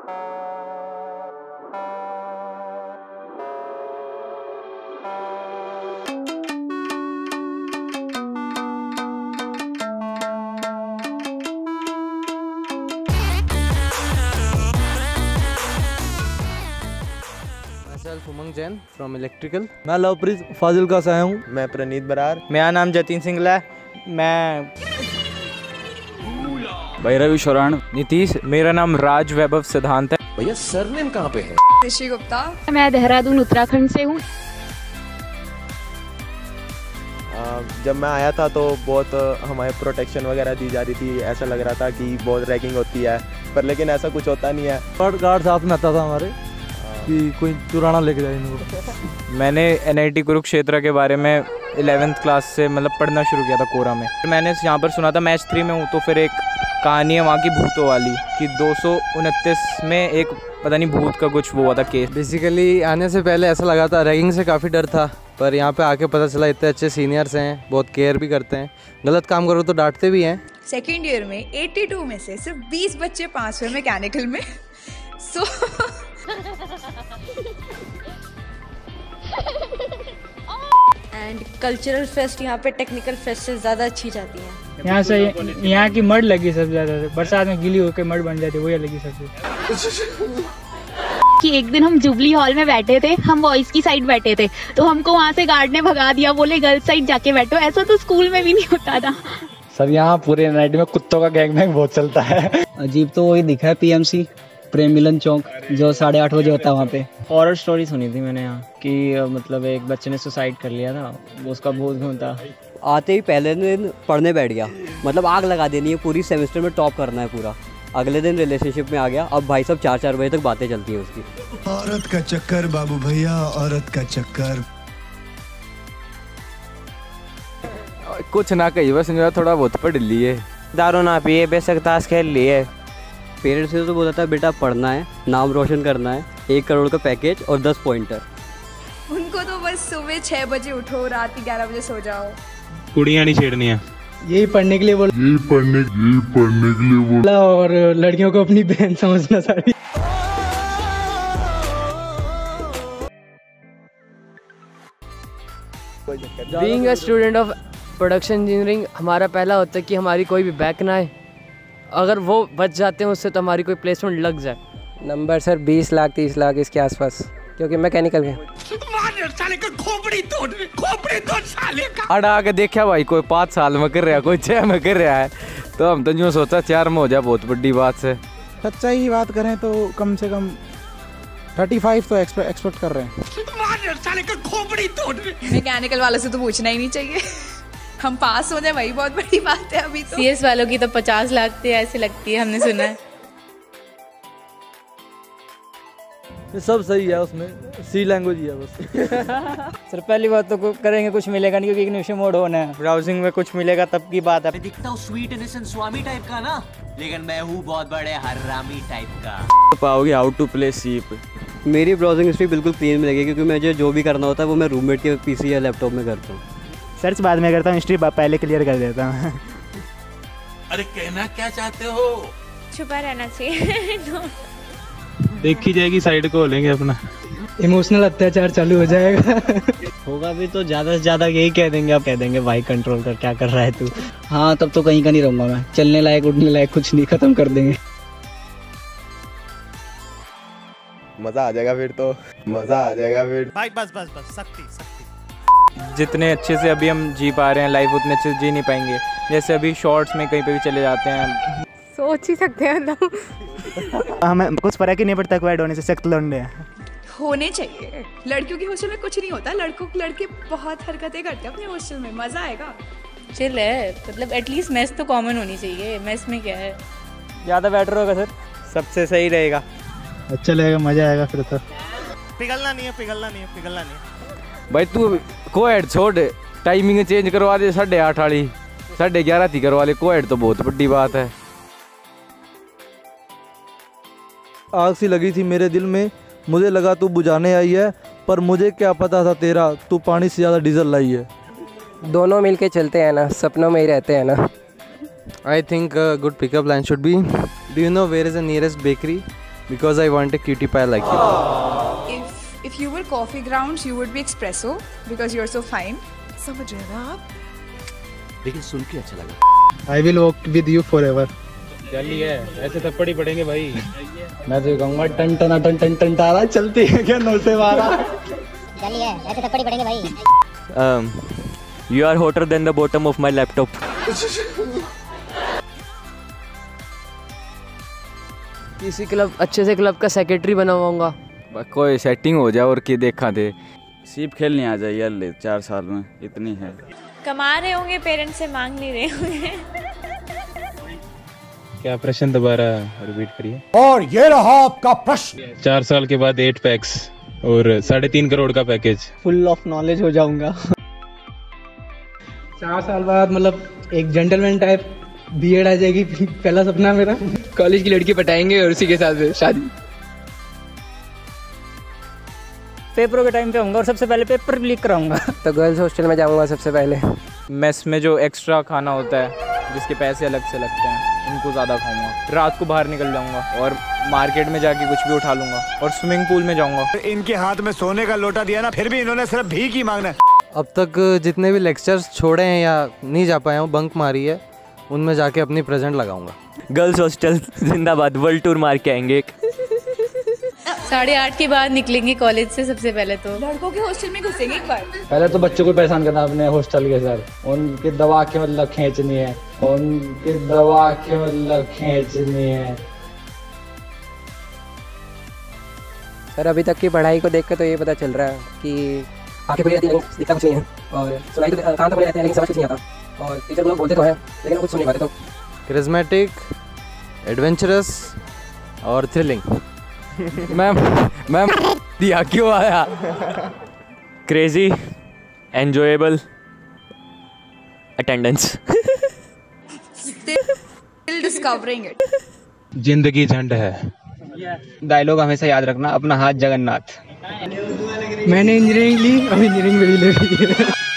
Umang Jain from electrical. मैं लवप्रीत फाजिल्का से आया हूँ। मैं प्रणीत बरार। मेरा नाम जतिन सिंगला है। मैं भैरवी शरण। नीतीश। मेरा नाम राज वैभव सिद्धांत है। भैया सरनेम कहाँ पे है? ऋषि गुप्ता। मैं देहरादून उत्तराखंड से हूँ। जब मैं आया था तो बहुत हमारे प्रोटेक्शन वगैरह दी जा रही थी, ऐसा लग रहा था कि बहुत रैगिंग होती है, पर लेकिन ऐसा कुछ होता नहीं है। गार्ड साथ में आता था हमारे कि कोई चुराना लेके जाए इनको। मैंने NIT कुरुक्षेत्र के बारे में 11th क्लास से मतलब पढ़ना शुरू किया था कोरा में। मैंने यहाँ पर सुना था मैच 3 में हूँ तो फिर एक कहानी है वहाँ की भूतों वाली कि 229 में एक पता नहीं भूत का कुछ वो हुआ था केस। बेसिकली आने से पहले ऐसा लगा था, रैगिंग से काफ़ी डर था, पर यहाँ पे आके पता चला इतने अच्छे सीनियर्स हैं, बहुत केयर भी करते हैं, गलत काम करो तो डांटते भी हैं। सेकेंड ईयर में 82 में से सिर्फ 20 बच्चे पास हुए मैकेनिकल में। सो एंड कल्चरल फेस्ट यहाँ पे टेक्निकल फेस्ट से ज़्यादा अच्छी जाती है। यहाँ से यहाँ की मड लगी सबसे ज़्यादा, बरसात में गीली होकर मड बन जाती है, वही लगी सबसे। कि एक दिन हम जुबली हॉल में बैठे थे, हम बॉयज़ की साइड बैठे थे, तो हमको वहाँ से गार्ड ने भगा दिया, बोले गर्ल्स साइड जाके बैठो। ऐसा तो स्कूल में भी नहीं होता था। सर यहाँ पूरे नाइट में कुत्तों का गैंग बैंग बहुत चलता है। अजीब तो वही दिखा है PMC प्रेम मिलन चौक जो 8:30 बजे होता है वहाँ पे। हॉरर स्टोरी सुनी थी मैंने यहाँ कि मतलब एक बच्चे ने सुसाइड कर लिया था, वो उसका भूत था। आते ही पहले दिन पढ़ने बैठ गया, मतलब आग लगा देनी है, पूरी सेमेस्टर में टॉप करना है पूरा। अगले दिन रिलेशनशिप में आ गया, अब भाई साहब 4-4 बजे तक बातें चलती हैं उसकी। औरत का चक्कर बाबू भैया, औरत का चक्कर। कुछ ना कही, बस मेरा थोड़ा बहुत पढ़ लिए, दारू ना पिए, बेशक ताश खेल लिए। पेरेंट्स से तो बोला था बेटा पढ़ना है, नाम रोशन करना है, 1 करोड़ का पैकेज और 10 पॉइंटर। उनको तो बस सुबह 6 बजे उठो, रात के 11 बजे सो जाओ। कुड़ियाँ नहीं छेड़नी है, यही पढ़ने के लिए बोला, यही पढ़ने के लिए बोला, और लड़कियों को अपनी बहन समझना सारी। Being a student of production engineering, हमारा पहला होता है कि हमारी कोई भी बैक ना आए, अगर वो बच जाते हैं उससे तो हमारी कोई प्लेसमेंट लग जाए। नंबर सर 20 लाख 30 लाख इसके आसपास, क्योंकि मैकेनिकल के। अड़ा आके देखा भाई कोई 5 साल में कर रहा है, कोई 6 में कर रहा है, तो हम तो यूँ सोचा 4 में हो जाए, बहुत बड़ी बात से। सच्चाई की बात करें तो कम से कम 35 तो एक्सपेक्ट कर रहे हैं। मैकेनिकल वालों से तो पूछना ही नहीं चाहिए। हम पास हो जाए वही बहुत बड़ी बात है। अभी तो CS वालों की तो 50 लाख थे ऐसे लगती है, हमने सुना है। ये सब सही है, उसमें C लैंग्वेज ही है बस। सर पहली बात तो करेंगे कुछ मिलेगा नहीं, क्योंकि इग्निशन मोड होना है, ब्राउजिंग में कुछ मिलेगा तब की बात है। मैं दिखता हूँ स्वीट इनोसेंट स्वामी टाइप का ना, लेकिन मैं हूँ बहुत बड़े हरामी टाइप का। पाओगे हाउ टू प्ले सीप। मेरी ब्राउजिंग हिस्ट्री बिल्कुल क्लीन मिलेगी, क्योंकि मुझे जो भी करना होता है वो मैं रूममेट के PC या लैपटॉप में करता हूँ। सर्च बाद में करता हूँ, हिस्ट्री पहले क्लियर कर देता हूँ। अरे कहना क्या चाहते हो? छुपा रहना चाहिए। देखी जाएगी, साइड को लेंगे अपना। इमोशनल अत्याचार चालू हो जाएगा। होगा भी तो ज़्यादा से ज़्यादा यही कह देंगे, आप कह देंगे भाई कंट्रोल कर, क्या कर रहा है तू। हाँ तब तो कहीं का नहीं रहूँगा मैं, चलने लायक उठने लायक कुछ नहीं, ख़त्म कर देंगे। मज़ा आ जाएगा फिर तो, मज़ा आ जाएगा फिर भाई। बस सख्ती। जितने अच्छे से अभी हम जी पा रहे हैं लाइफ, उतने अच्छे से जी नहीं पाएंगे। जैसे अभी शॉर्ट्स में कहीं पे भी चले जाते हैं, सोच ही सकते हैं मतलब। हमें कुछ फर्क ही नहीं पड़ता, क्वाड होने से सख्त लौंडे होने चाहिए। लड़कियों के हॉस्टल में कुछ नहीं होता, लड़के बहुत हरकतें करते हैं अपने हॉस्टल में, मज़ा आएगा। चिल है, मतलब एटलीस्ट मेस तो कॉमन होनी चाहिए। मेस में क्या है, ज़्यादा बेटर होगा सर, सबसे सही रहेगा, अच्छा लगेगा, मज़ा आएगा फिर तो। पिघलना नहीं है। भाई तू कोएड छोड़, टाइमिंग चेंज करवा दे, 8:30 वाली 11:30 थी करवा ले, कोएड तो बहुत बड़ी बात है। आग सी लगी थी मेरे दिल में, मुझे लगा तू बुझाने आई है, पर मुझे क्या पता था तेरा तू पानी से ज़्यादा डीजल लाई है। दोनों मिलके चलते हैं ना, सपनों में ही रहते हैं ना। I think a good pickup line should be, do you know where is the nearest bakery? Because I want a cutie pie like you. If you were coffee grounds, you would be espresso because you're so fine. समझ रहे हैं ना आप? लेकिन सुन के अच्छा लगा. I will walk with you forever. जल्दी है, ऐसे थप्पड़ ही पड़ेंगे भाई. मैं तो कहूँगा टन टन टन टन टन तारा चलती है क्या 9 से 12. जल्दी है, ऐसे थप्पड़ ही पड़ेंगे भाई. You are hotter than the bottom of my laptop. किसी क्लब अच्छे से क्लब का सेक्रेटरी बनवाऊंगा. कोई सेटिंग हो जाए और की देखा दे. सीप खेलने आ जाए यार ले 4 साल में इतनी है. कमा रहे होंगे, पेरेंट्स से मांग नहीं रहे होंगे. क्या प्रश्न दोबारा रिपीट करिए. और ये रहा आपका प्रश्न. 4 साल के बाद 8 पैक्स और 3.5 करोड़ का पैकेज. फुल ऑफ नॉलेज हो जाऊंगा. 4 साल बाद मतलब एक जेंटलमैन टाइप बीएड आ जाएगी. पहला सपना मेरा कॉलेज की लड़की पटाएंगे और उसी के साथ शादी. पेपरों के टाइम पे होऊंगा और सबसे पहले पेपर लीक कराऊंगा. तो गर्ल्स हॉस्टल में जाऊंगा सबसे पहले. मेस में जो एक्स्ट्रा खाना होता है जिसके पैसे अलग से लगते हैं उनको ज़्यादा खाऊंगा. रात को बाहर निकल जाऊंगा और मार्केट में जाके कुछ भी उठा लूंगा और स्विमिंग पूल में जाऊंगा. इनके हाथ में सोने का लोटा दिया ना, फिर भी इन्होंने सिर्फ भीख ही मांगना है. अब तक जितने भी लेक्चर्स छोड़े हैं या नहीं जा पाए हूँ, बंक मारी है, उनमें जाके अपनी प्रेजेंट लगाऊंगा. गर्ल्स हॉस्टल जिंदाबाद. वर्ल्ड टूर मार के आएंगे. 8:30 के बाद निकलेंगे कॉलेज से. सबसे पहले तो लड़कों के हॉस्टल में घुसेंगे एक बार. पहले तो बच्चों को परेशान करना अपने हॉस्टल के सर. उनके दवा के मतलब खींचनी है. उनके दवा के मतलब खींचनी है. सर अभी तक की पढ़ाई को देख के तो ये पता चल रहा है कि आगे बढ़ी रहती है लेकिन दिखता कुछ नहीं है. और सुनाई तो कान तो बड़े रहते हैं लेकिन समझ कुछ नहीं आता. और टीचर लोग बोलते तो हैं लेकिन कुछ सुन नहीं पाते. तो करिज्मेटिक, एडवेंचरस और थ्रिलिंग. मैम दिया क्यों आया. Crazy, enjoyable, attendance. Still discovering it. जिंदगी झंड है. डायलॉग हमेशा याद रखना, अपना हाथ जगन्नाथ. मैंने इंजीनियरिंग ली, अब इंजीनियरिंग मेरी ले रही है.